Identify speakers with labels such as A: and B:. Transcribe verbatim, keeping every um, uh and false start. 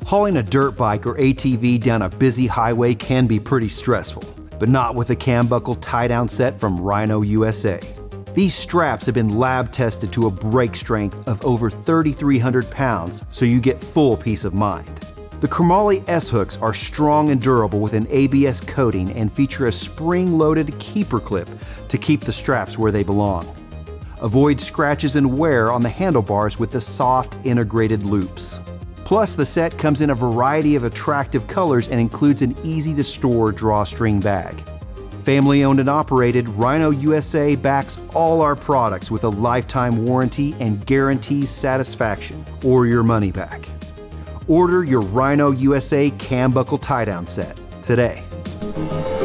A: Hauling a dirt bike or A T V down a busy highway can be pretty stressful, but not with the Cambuckle tie-down set from Rhino U S A. These straps have been lab tested to a brake strength of over thirty-three hundred pounds, so you get full peace of mind. The chromoly S-hooks are strong and durable with an A B S coating and feature a spring-loaded keeper clip to keep the straps where they belong. Avoid scratches and wear on the handlebars with the soft integrated loops. Plus, the set comes in a variety of attractive colors and includes an easy-to-store drawstring bag. Family-owned and operated, Rhino U S A backs all our products with a lifetime warranty and guarantees satisfaction or your money back. Order your Rhino U S A Cambuckle tie-down set today.